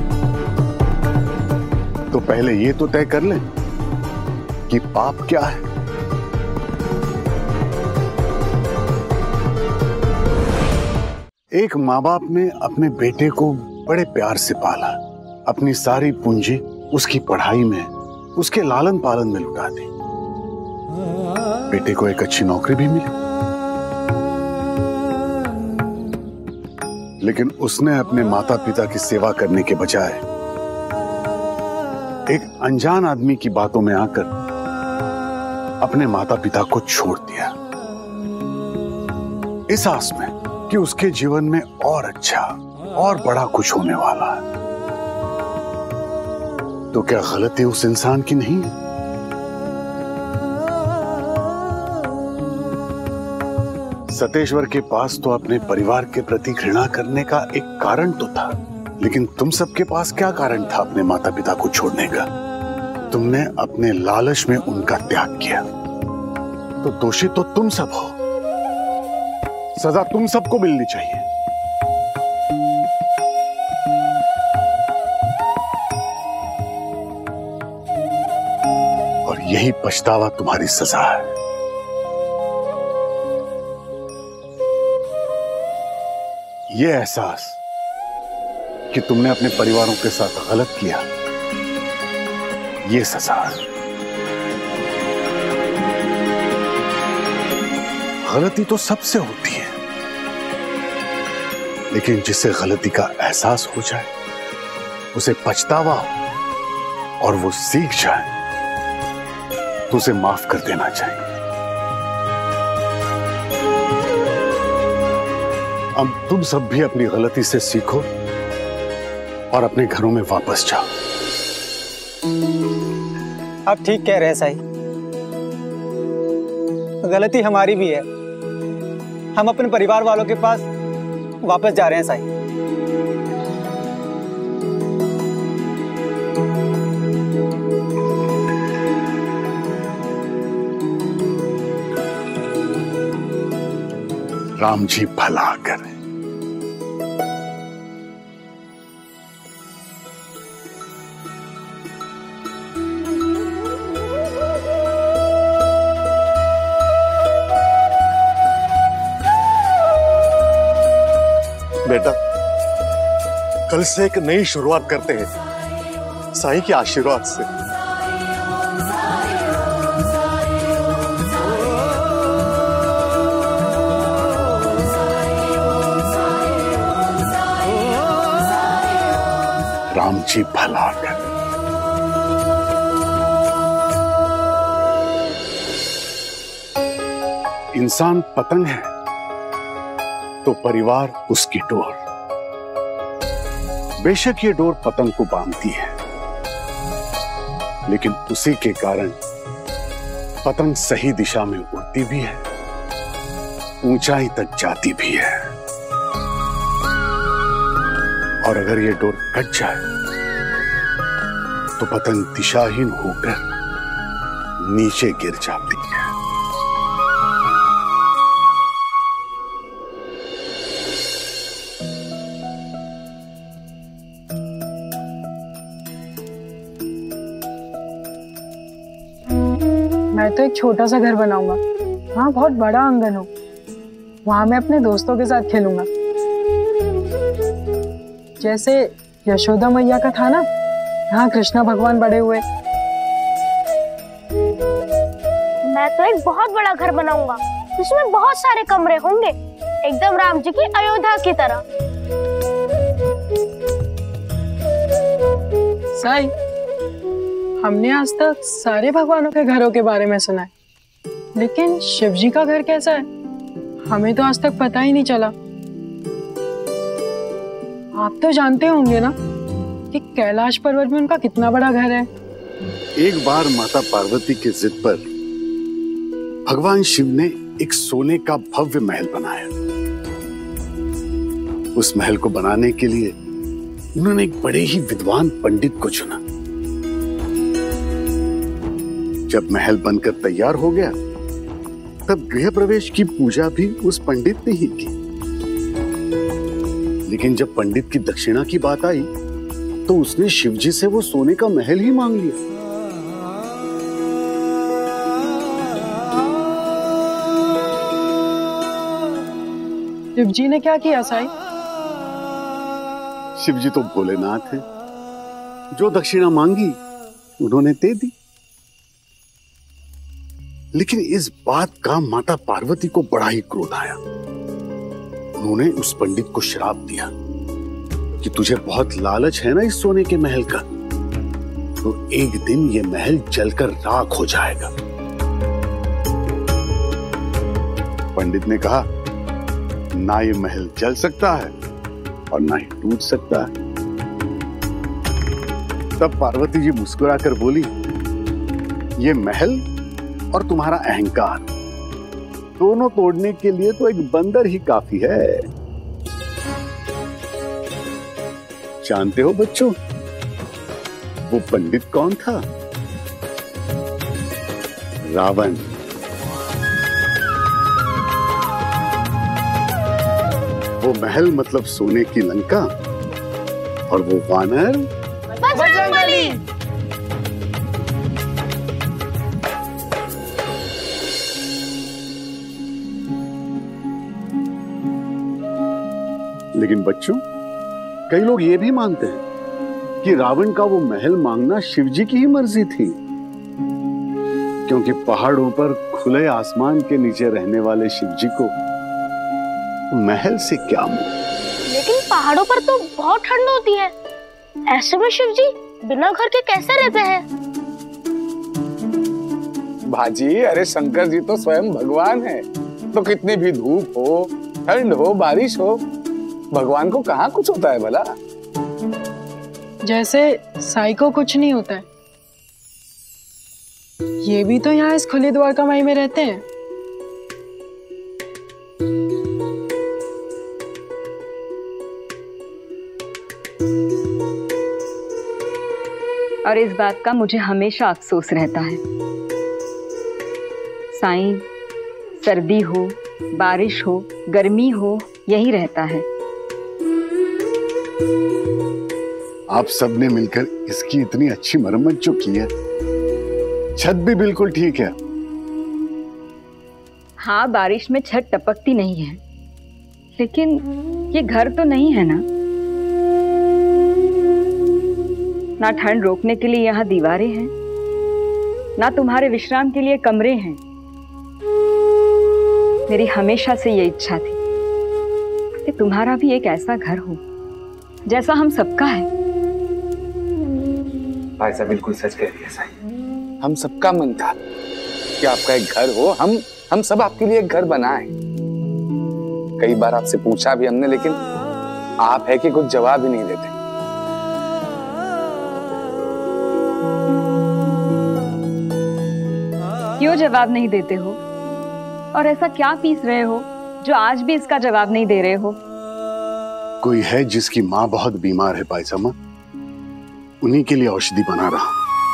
तो पहले ये तो तय कर लें कि पाप क्या है। एक माँ बाप ने अपने बेटे को बड़े प्यार से पाला, अपनी सारी पूंजी उसकी पढ़ाई में, उसके लालन पालन में लुटा दी। बेटे को एक अच्छी नौकरी भी मिली, लेकिन उसने अपने माता पिता की सेवा करने के बजाय एक अनजान आदमी की बातों में आकर अपने माता पिता को छोड़ दिया, इस आस में कि उसके जीवन में और अच्छा और बड़ा कुछ होने वाला है। तो क्या गलती उस इंसान की नहीं है? सतेश्वर के पास तो अपने परिवार के प्रति घृणा करने का एक कारण तो था, लेकिन तुम सबके पास क्या कारण था अपने माता पिता को छोड़ने का? तुमने अपने लालच में उनका त्याग किया, तो दोषी तो तुम सब हो। सजा तुम सबको मिलनी चाहिए। और यही पछतावा तुम्हारी सजा है। ये एहसास कि तुमने अपने परिवारों के साथ गलत किया, ये सजा। गलती तो सबसे होती है, लेकिन जिसे गलती का एहसास हो जाए, उसे पछतावा हो और वो सीख जाए, तो उसे माफ कर देना चाहिए। अब तुम सब भी अपनी गलती से सीखो और अपने घरों में वापस जाओ। आप ठीक कह रहे हैं साई, गलती हमारी भी है। हम अपने परिवार वालों के पास वापस जा रहे हैं साई। राम जी भला करे। बेटा, कल से एक नई शुरुआत करते हैं साईं के आशीर्वाद से। राम जी भला करे। इंसान पतंग है तो परिवार उसकी डोर। बेशक ये डोर पतंग को बांधती है, लेकिन उसी के कारण पतंग सही दिशा में उड़ती भी है, ऊंचाई तक जाती भी है। और अगर ये डोर कट जाए तो पतंग दिशाहीन होकर नीचे गिर जाती है। मैं तो एक छोटा सा घर बनाऊंगा, वहाँ बहुत बड़ा आंगन हो, वहाँ मैं अपने दोस्तों के साथ खेलूंगा। जैसे यशोदा मैया का था ना, यहाँ कृष्णा भगवान बड़े हुए। मैं तो एक बहुत बड़ा घर बनाऊंगा, जिसमें बहुत सारे कमरे होंगे, एकदम राम जी की अयोध्या की तरह। साई, हमने आज तक सारे भगवानों के घरों के बारे में सुना है, लेकिन शिव जी का घर कैसा है हमें तो आज तक पता ही नहीं चला। आप तो जानते होंगे ना कि कैलाश पर्वत में उनका कितना बड़ा घर है। एक बार माता पार्वती की जिद पर भगवान शिव ने एक सोने का भव्य महल बनाया। उस महल को बनाने के लिए उन्होंने एक बड़े ही विद्वान पंडित को चुना। जब महल बनकर तैयार हो गया, तब गृह प्रवेश की पूजा भी उस पंडित ने ही की। लेकिन जब पंडित की दक्षिणा की बात आई, तो उसने शिवजी से वो सोने का महल ही मांग लिया। शिवजी ने क्या किया साई? शिवजी तो भोलेनाथ हैं, जो दक्षिणा मांगी उन्होंने दे दी। लेकिन इस बात का माता पार्वती को बड़ा ही क्रोध आया। उन्होंने उस पंडित को श्राप दिया कि तुझे बहुत लालच है ना इस सोने के महल का, तो एक दिन ये महल जलकर राख हो जाएगा। पंडित ने कहा, ना ये महल जल सकता है और ना ही टूट सकता है। तब पार्वती जी मुस्कुराकर बोली, ये महल और तुम्हारा अहंकार दोनों तोड़ने के लिए तो एक बंदर ही काफी है। जानते हो बच्चों, वो पंडित कौन था? रावण। वो महल मतलब सोने की लंका, और वो वानर बजरंगबली। लेकिन बच्चों, कई लोग ये भी मानते हैं कि रावण का वो महल मांगना शिव जी की ही मर्जी थी, क्योंकि पहाड़ों पर खुले आसमान के नीचे रहने वाले शिव जी को महल से क्या मुंह। लेकिन पहाड़ों पर तो बहुत ठंड होती है, ऐसे में शिव जी बिना घर के कैसे रहते हैं? भाजी, अरे शंकर जी तो स्वयं भगवान है, तो कितनी भी धूप हो, ठंड हो, बारिश हो, भगवान को कहाँ कुछ होता है भला? जैसे साई को कुछ नहीं होता है, ये भी तो यहाँ इस खुली द्वारकामाई में रहते हैं। और इस बात का मुझे हमेशा अफसोस रहता है। साईं सर्दी हो, बारिश हो, गर्मी हो, यही रहता है। आप सबने मिलकर इसकी इतनी अच्छी मरम्मत जो की है, छत भी बिल्कुल ठीक है। हाँ, बारिश में छत टपकती नहीं है, लेकिन ये घर तो नहीं है ना। ना ठंड रोकने के लिए यहाँ दीवारें हैं, ना तुम्हारे विश्राम के लिए कमरे हैं। मेरी हमेशा से ये इच्छा थी कि तुम्हारा भी एक ऐसा घर हो जैसा हम सबका है। भाई साहब बिल्कुल सच कह रही है साईं। हम सबका मन था कि आपका एक घर हो, हम हम सब आपके लिए एक घर बनाएं। कई बार आपसे पूछा भी हमने, लेकिन आप है कि कुछ जवाब ही नहीं देते। क्यों जवाब नहीं देते हो? और ऐसा क्या पीस रहे हो जो आज भी इसका जवाब नहीं दे रहे हो? कोई है जिसकी माँ बहुत बीमार है पायसमा, उन्हीं के लिए औषधि बना रहा।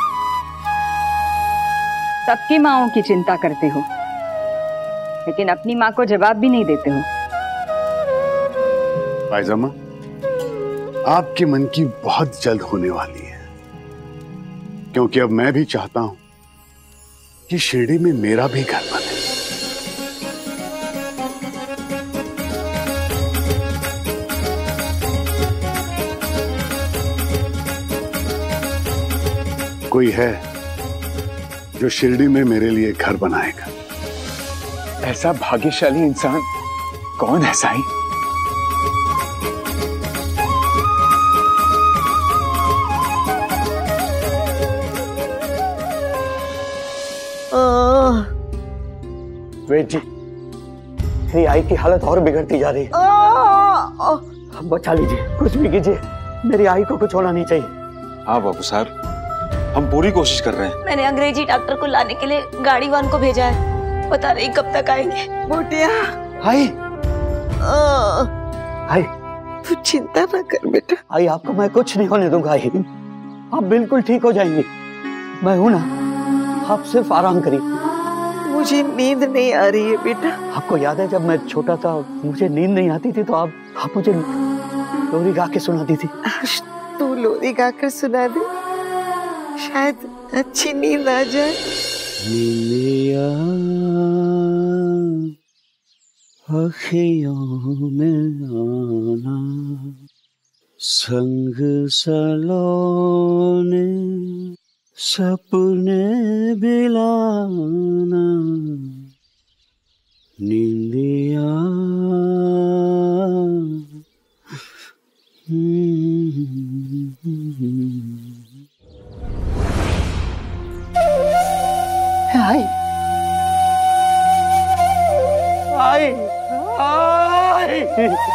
सबकी माँओं की चिंता करते हो, लेकिन अपनी माँ को जवाब भी नहीं देते हो। पायसमा, आपके मन की बहुत जल्द होने वाली है, क्योंकि अब मैं भी चाहता हूं कि शिरडी में मेरा भी घर बने। कोई है जो शिरडी में मेरे लिए घर बनाएगा। ऐसा भाग्यशाली इंसान कौन है साईं? वेद जी, मेरी आई की हालत और बिगड़ती जा रही है। बचा लीजिए, कुछ भी कीजिए, मेरी आई को कुछ होना नहीं चाहिए। हाँ बाबू साहब, हम पूरी कोशिश कर रहे हैं। मैंने अंग्रेजी डॉक्टर को लाने के लिए गाड़ी वान को भेजा है, पता नहीं कब तक आएंगे। मोटिया, आई आई तू चिंता ना कर बेटा। आई, आपको मैं कुछ नहीं होने दूंगा। आई, आप बिल्कुल ठीक हो जाएंगे। मैं हूं ना, आप सिर्फ आराम करिए। मुझे नींद नहीं आ रही है बेटा। आपको याद है जब मैं छोटा था, मुझे नींद नहीं आती थी तो आप आप मुझे लोरी गा के सुनाती थी। तू लोरी गा कर सुना दे, शायद अच्छी नींद आ जाए। नींदिया अखियों में आना, संग सलोने सपने बिलाना, नींदिया आई आई आई